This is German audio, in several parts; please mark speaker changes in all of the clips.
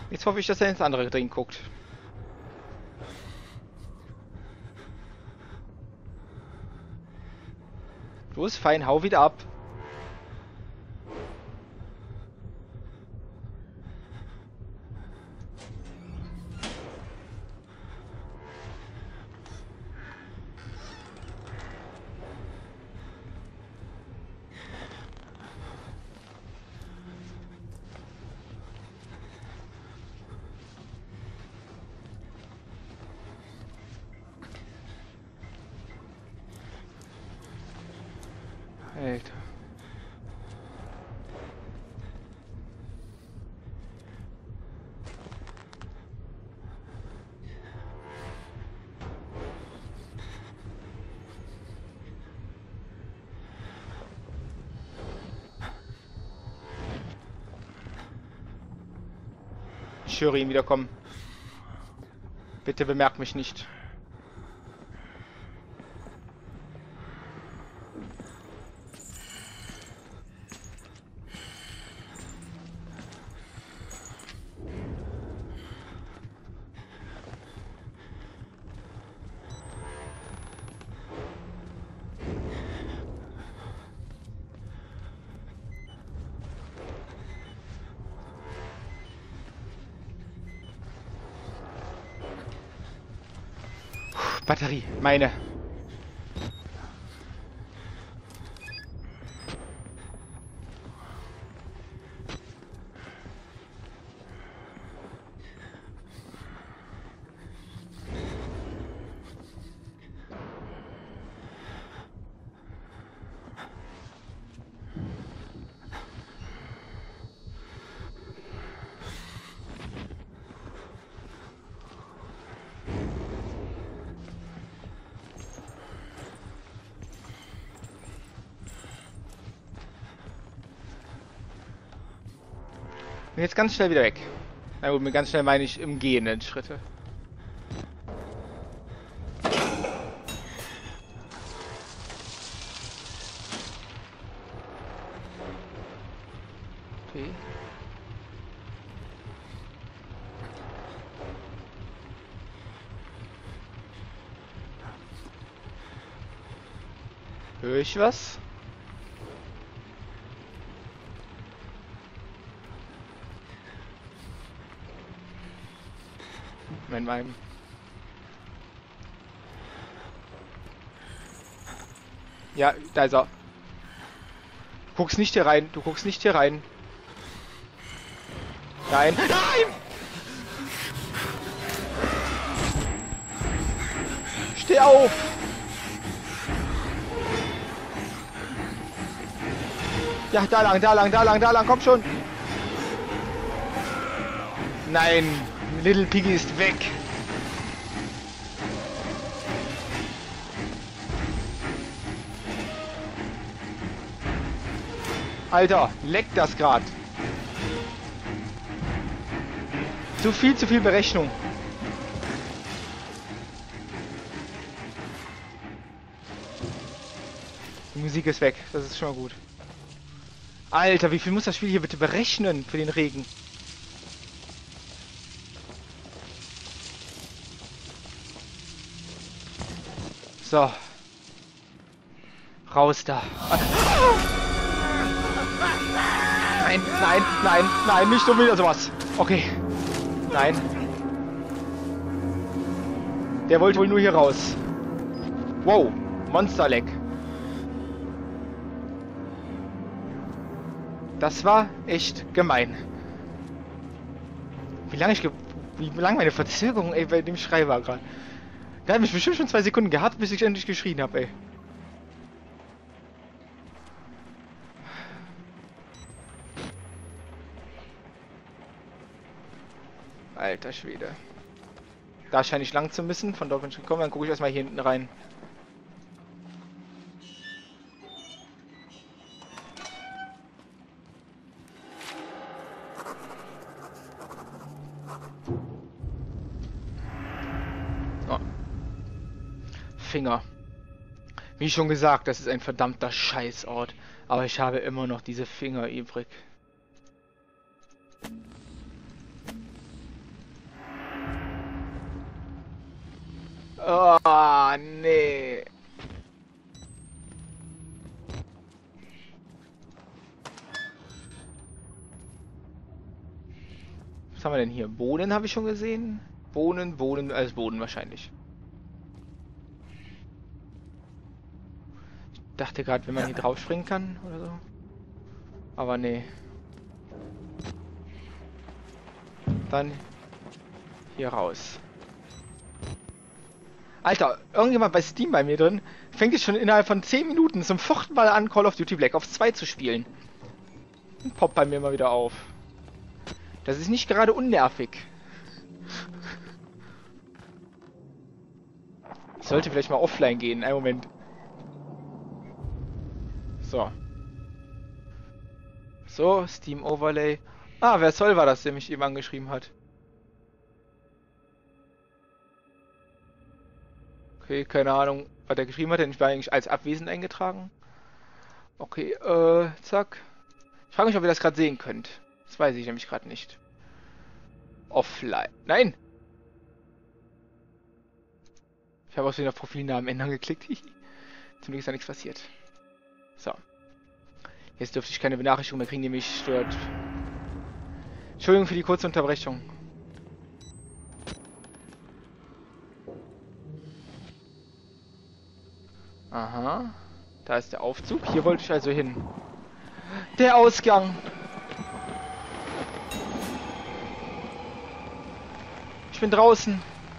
Speaker 1: Jetzt hoffe ich, dass er ins andere Ding guckt. Los, fein, hau wieder ab. Alter. Ich höre ihn wiederkommen. Bitte bemerk mich nicht. Batterie, meine. Bin jetzt ganz schnell wieder weg. Na gut, mit ganz schnell meine ich im gehenden Schritte. Okay. Höre ich was? In meinem. Ja, da ist er. Du guckst nicht hier rein. Du guckst nicht hier rein. Nein. Nein! Steh auf! Ja, da lang, da lang, da lang, da lang. Komm schon. Nein. Little Piggy ist weg. Alter, leckt das grad. Zu viel Berechnung. Die Musik ist weg, das ist schon mal gut. Alter, wie viel muss das Spiel hier bitte berechnen für den Regen? So. Raus da. Nein, nein, nein, nein, nicht so wieder sowas. Okay. Nein. Der wollte wohl nur hier raus. Wow, Monsterleck. Das war echt gemein. Wie lange meine Verzögerung, ey, bei dem Schrei war gerade. Der hat mich bestimmt schon 2 Sekunden gehabt, bis ich endlich geschrien habe, ey. Alter Schwede. Da scheine ich lang zu müssen. Von dort bin ich gekommen. Dann gucke ich erstmal hier hinten rein. Oh. Finger. Wie schon gesagt, das ist ein verdammter Scheißort. Aber ich habe immer noch diese Finger übrig. Oh, nee. Was haben wir denn hier? Bohnen habe ich schon gesehen. Bohnen, alles Bohnen wahrscheinlich. Ich dachte gerade, wenn man hier drauf springen kann oder so. Aber nee. Dann hier raus. Alter, irgendjemand bei Steam bei mir drin fängt es schon innerhalb von 10 Minuten zum 4. Mal an, Call of Duty Black Ops 2 zu spielen. Und poppt bei mir mal wieder auf. Das ist nicht gerade unnervig. Ich sollte vielleicht mal offline gehen. Einen Moment. So. So, Steam Overlay. Ah, wer soll war das, der mich eben angeschrieben hat? Okay, keine Ahnung, was er geschrieben hat, denn ich war eigentlich als abwesend eingetragen. Okay, zack. Ich frage mich, ob ihr das gerade sehen könnt. Das weiß ich nämlich gerade nicht. Offline. Nein! Ich habe aus Versehen auf Profilnamen ändern geklickt. Zum Glück ist da nichts passiert. So. Jetzt dürfte ich keine Benachrichtigung mehr kriegen, die mich stört. Entschuldigung für die kurze Unterbrechung. Aha. Da ist der Aufzug. Hier wollte ich also hin. Der Ausgang. Ich bin draußen.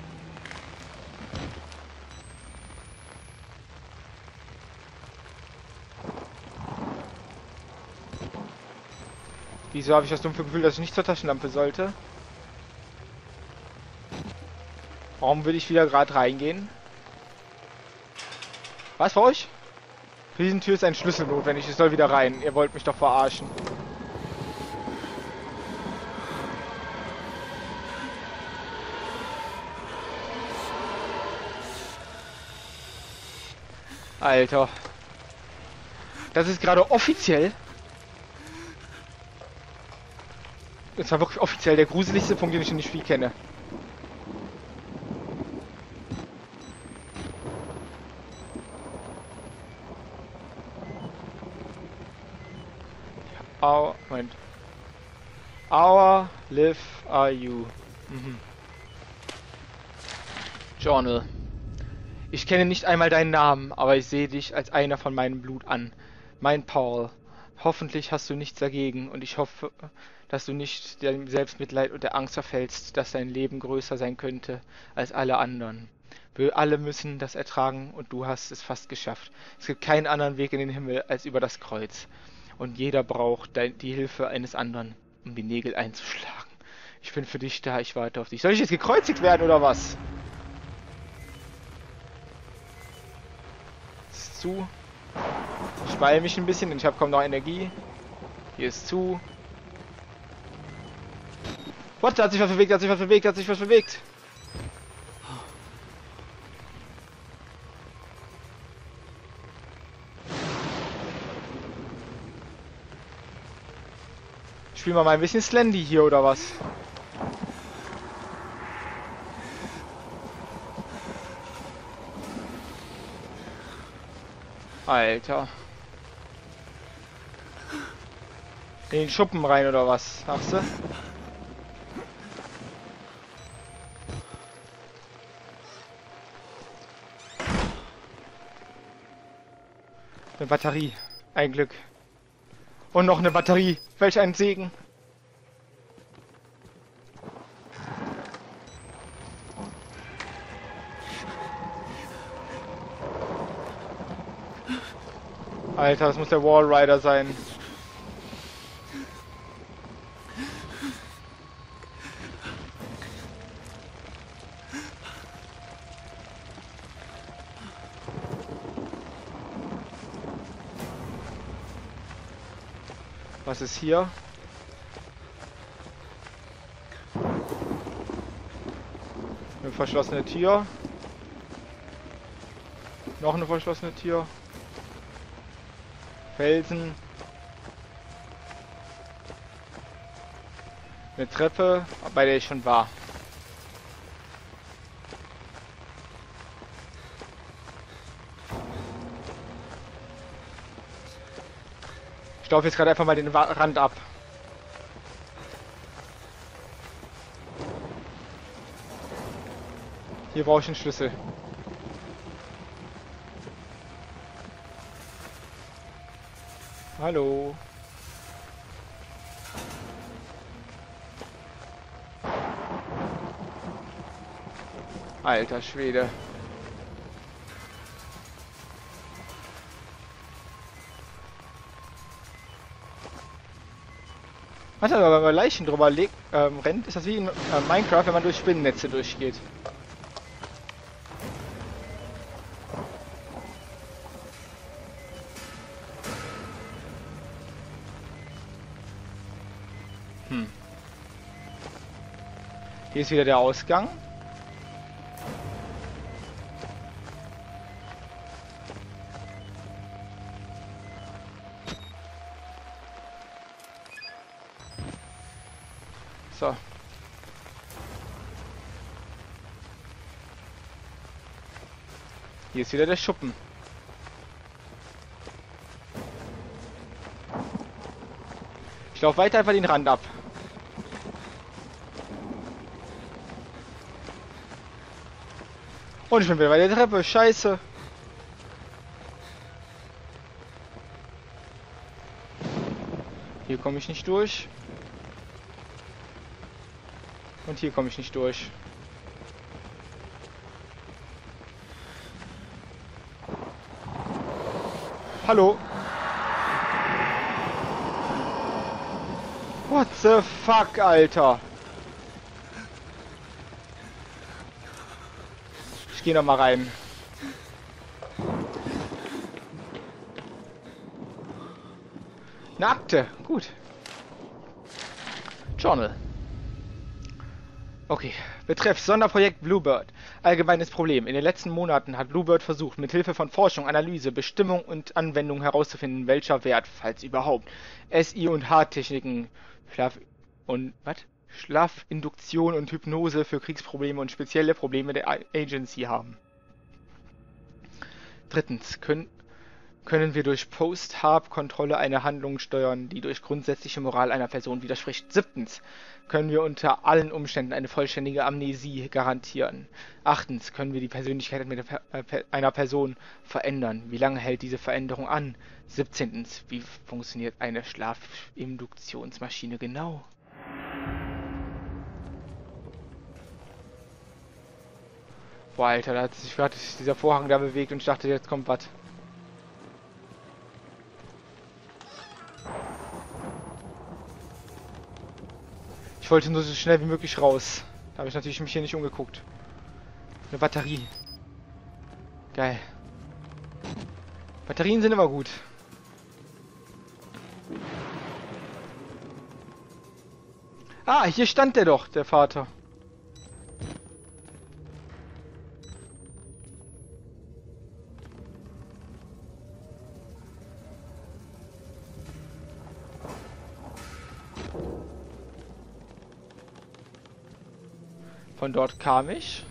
Speaker 1: Wieso habe ich das dumpfe Gefühl, dass ich nicht zur Taschenlampe sollte? Warum will ich wieder gerade reingehen? Was für euch? Für diesen Tür ist ein Schlüssel notwendig. Ich soll wieder rein. Ihr wollt mich doch verarschen. Alter. Das ist gerade offiziell. Das war wirklich offiziell der gruseligste Punkt, den ich in dem Spiel kenne. Moment. Our live are you? Journal. Ich kenne nicht einmal deinen Namen, aber ich sehe dich als einer von meinem Blut an. Mein Paul. Hoffentlich hast du nichts dagegen und ich hoffe, dass du nicht dem Selbstmitleid und der Angst verfällst, dass dein Leben größer sein könnte als alle anderen. Wir alle müssen das ertragen und du hast es fast geschafft. Es gibt keinen anderen Weg in den Himmel als über das Kreuz. Und jeder braucht die Hilfe eines anderen, um die Nägel einzuschlagen. Ich bin für dich da, ich warte auf dich. Soll ich jetzt gekreuzigt werden oder was? Ist zu. Ich beeile mich ein bisschen, denn ich habe kaum noch Energie. Hier ist zu. What? Da hat sich was bewegt, da hat sich was bewegt, da hat sich was bewegt. Spielen wir mal ein bisschen Slendy hier, oder was? Alter. In den Schuppen rein, oder was? Hast du? Eine Batterie. Ein Glück. Und noch eine Batterie. Welch ein Segen. Alter, das muss der Wallrider sein. Was ist hier? Eine verschlossene Tür. Noch eine verschlossene Tür. Felsen. Eine Treppe, bei der ich schon war. Ich laufe jetzt gerade einfach mal den Rand ab. Hier brauche ich einen Schlüssel. Hallo. Alter Schwede. Warte, aber wenn man Leichen drüber rennt, ist das wie in Minecraft, wenn man durch Spinnennetze durchgeht. Hier ist wieder der Ausgang. So. Hier ist wieder der Schuppen. Ich laufe weiter einfach den Rand ab. Und ich bin wieder bei der Treppe. Scheiße. Hier komme ich nicht durch. Und hier komme ich nicht durch. Hallo. What the fuck, Alter? Ich gehe noch mal rein. Eine Akte. Gut. Journal. Okay. Betreff Sonderprojekt Bluebird. Allgemeines Problem. In den letzten Monaten hat Bluebird versucht, mit Hilfe von Forschung, Analyse, Bestimmung und Anwendung herauszufinden, welcher Wert, falls überhaupt, SI- und H-Techniken, Schlafinduktion und Hypnose für Kriegsprobleme und spezielle Probleme der Agency haben. Drittens, können wir durch Post-Harp-Kontrolle eine Handlung steuern, die durch grundsätzliche Moral einer Person widerspricht. Siebtens, können wir unter allen Umständen eine vollständige Amnesie garantieren. Achtens, können wir die Persönlichkeit einer Person verändern. Wie lange hält diese Veränderung an? 17. Wie funktioniert eine Schlafinduktionsmaschine genau? Boah, Alter, da hat sich gerade dieser Vorhang da bewegt und ich dachte, jetzt kommt was. Ich wollte nur so schnell wie möglich raus. Da habe ich natürlich mich hier nicht umgeguckt. Eine Batterie. Geil. Batterien sind immer gut. Ah, hier stand der doch, der Vater. Von dort kam ich.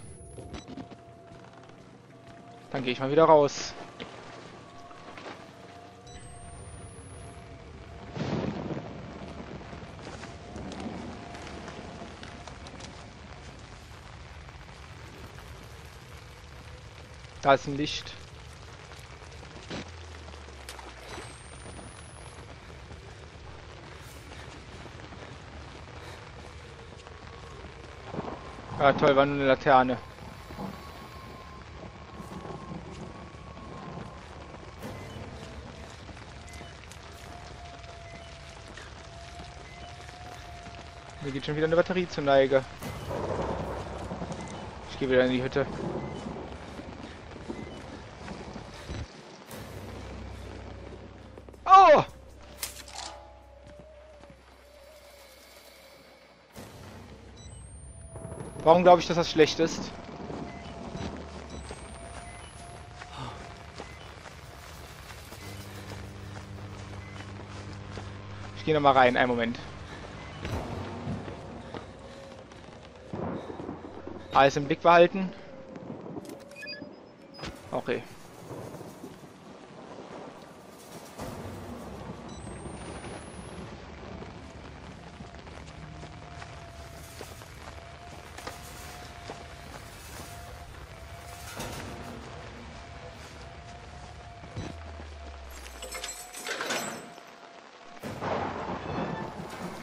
Speaker 1: Dann gehe ich mal wieder raus. Da ist ein Licht. Ja, toll, war nur eine Laterne. Mir geht schon wieder eine Batterie zur Neige. Ich gehe wieder in die Hütte. Oh! Warum glaube ich, dass das schlecht ist? Ich gehe noch mal rein, einen Moment. Alles im Blick behalten. Okay.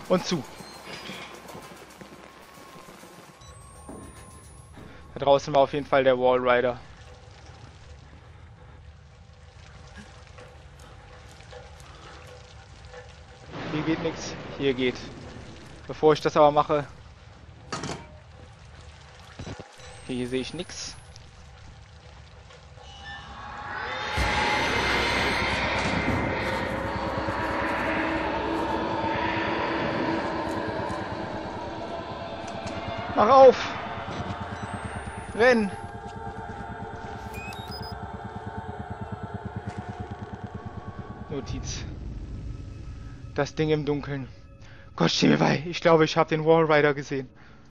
Speaker 1: Und zu. Da draußen war auf jeden Fall der Wallrider. Hier geht nichts. Hier geht. Bevor ich das aber mache. Hier sehe ich nichts. Mach auf! Renn! Notiz. Das Ding im Dunkeln. Gott, steh mir bei. Ich glaube, ich habe den Wallrider gesehen.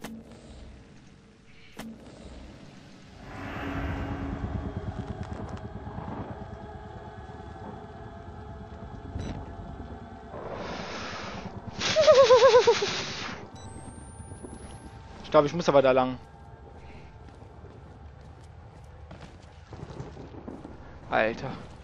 Speaker 1: Ich glaube, ich muss aber da lang. Alter.